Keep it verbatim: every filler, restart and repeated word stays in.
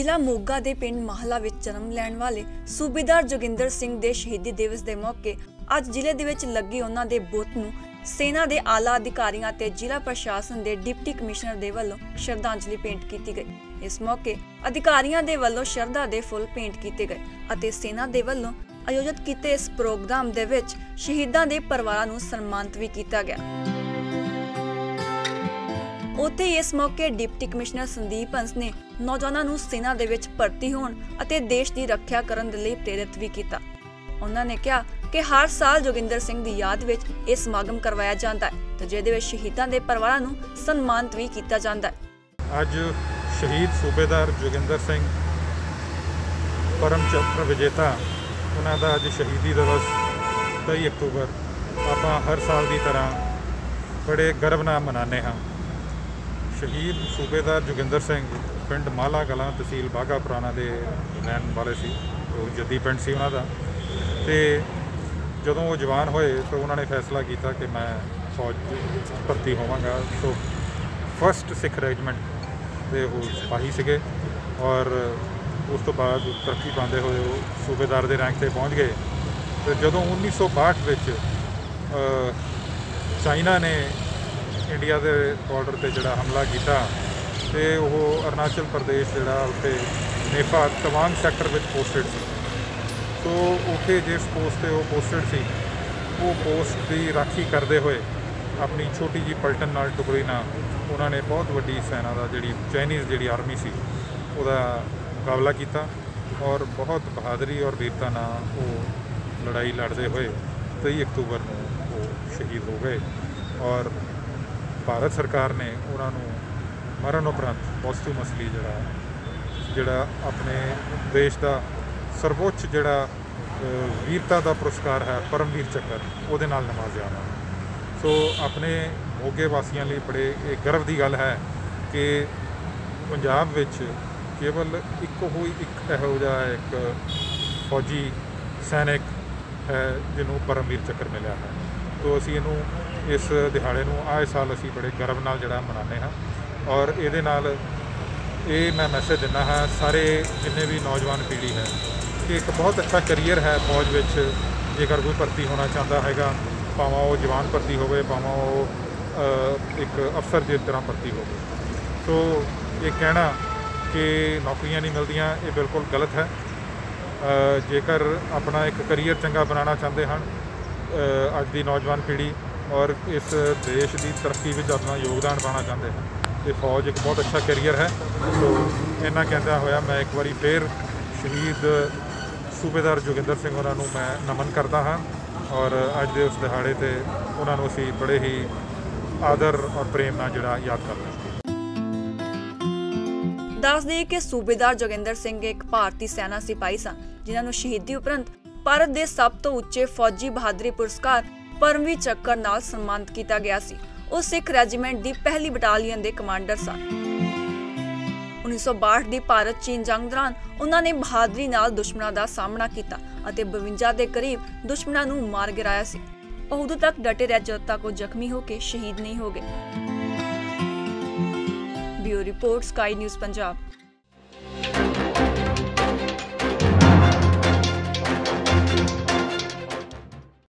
ਜ਼ਿਲ੍ਹਾ ਮੋਗਾ ਦੇ ਪਿੰਡ ਮਾਹਲਾ ਵਿੱਚ ਜਨਮ ਲੈਣ ਵਾਲੇ ਸੂਬੇਦਾਰ ਜੋਗਿੰਦਰ ਸਿੰਘ ਦੇ ਸ਼ਹੀਦੀ ਦਿਵਸ ਦੇ ਮੌਕੇ ਅੱਜ ਜ਼ਿਲ੍ਹੇ ਦੇ ਵਿੱਚ ਲੱਗੀ ਉਹਨਾਂ ਦੇ ਬੁੱਤ ਨੂੰ सेना के आला अधिकारियों ते जिला प्रशासन के डिप्टी कमिश्नर दे वल्लों श्रद्धांजलि भेंट की गई। इस मौके अधिकारियों के वल्लों श्रद्धा के फुल भेंट किए गए और सेना के वल्लों आयोजित किए इस प्रोग्राम दे विच शहीदों के परिवारों को सन्मानित भी किया गया। उत्थे इस मौके डिप्टी कमिश्नर संदीप हंस ने नौजवानों को सेना दे विच भर्ती होने और देश की रक्षा करने के लिए प्रेरित भी किया। उन्होंने कहा कि हर साल जोगिंदर सिंह की याद विच यह समागम करवाया जाता है तो जिहदे विच शहीदों के परिवारों को सन्मानित भी किया जाता है। अज शहीद सूबेदार जोगिंदर सिंह परम चक्र विजेता उन्हों का अज शहीदी दिवस तेईस अक्तूबर आप हर साल की तरह बड़े गर्व नाल मनाने हाँ। शहीद सूबेदार जोगिंदर सिंह पिंड माला कलां तहसील बाघा पुराना के रहने वाले सी, तो जद्दी पिंड सी उन्हों का। तो जदों वो जवान होए तो उन्होंने फैसला किया कि मैं फौज भर्ती होवांगा। तो फस्ट सिख रेजिमेंट के वो सिपाही सीगे और उस तो बाद तरक्की पाते हुए वो सूबेदार के रैंक से पहुँच गए। तो जदों उन्नीस सौ बाहठ विच चाइना ने इंडिया के बॉर्डर पर जोड़ा हमला किया तो वो अरुणाचल प्रदेश जोड़ा उत्ते नेफा तवांग सैक्टर में पोस्टेड सी। तो उत्थे जिस पोस्ट पर वो पोस्टेड सी वो पोस्ट की राखी करते हुए अपनी छोटी जी पलटन नाल टुकड़ी नाल उन्होंने बहुत वड्डी सेना का जी चाइनीज़ जी आर्मी सी उहदा मुकाबला किया और बहुत बहादुरी और वीरता नाल वो लड़ाई लड़ते हुए तेईस अक्तूबर को वो शहीद हो गए। और भारत सरकार ने उन्होंने मरण उपरंत पॉस्टूमसली जड़ा जड़ा अपने देश का सर्वोच्च जड़ा वीरता का पुरस्कार है परमवीर चक्र वो नवाजिया। सो अपने मोगे वासियों लिए बड़े एक गर्व की गल है कि पंजाब विच केवल एक हो एक इहो जिहा एक फौजी सैनिक है जिन्हों परमवीर चक्र मिला है। तो असी इनू इस दिहाड़े नूं आए साल असी बड़े गर्व नाल जिहड़ा मनाने हाँ। और ये नाल ये मैं मैसेज दिना हाँ सारे जिन्ने भी नौजवान पीढ़ी है कि एक बहुत अच्छा करियर है फौज विच। जेकर कोई भर्ती होना चाहता है भावें वो जवान भर्ती होवे भावें वो एक अफसर की तरह भर्ती हो। तो ये कहना कि नौकरियां नहीं मिलदियां ये बिल्कुल गलत है। जेकर अपना एक करियर चंगा बनाना चाहते हैं अज की नौजवान पीढ़ी और इस देश की तरक्की में अपना योगदान पाना चाहते हैं तो फौज एक बहुत अच्छा करियर है। तो इन्ना कहता होया मैं एक बार फिर शहीद सूबेदार जोगिंदर सिंह उन्होंने मैं नमन करता हाँ। और अज के उस दिहाड़े ते उन्होंने असी बड़े ही आदर और प्रेम नाल जिहड़ा याद करते हैं। दस दें कि सूबेदार जोगिंदर सिंह एक भारतीय सेना सिपाही सन जिन्होंने शहीदी उपरंत भारत के सब तो उच्चे फौजी बहादुरी पुरस्कार परमवीर चक्र नाल सन्मानित किया गया सी। वो सिख रेजिमेंट की पहली बटालियन के कमांडर सन। उन्नीस सौ बाहठ की भारत चीन जंग दौरान उन्होंने बहादुरी नाल दुश्मनों का सामना किया और बवंजा के करीब दुश्मनों को मार गिराया सी। उदों तक डटे रहे जद तक वो जख्मी होकर शहीद नहीं हो गए। Bureau report Sky News Punjab.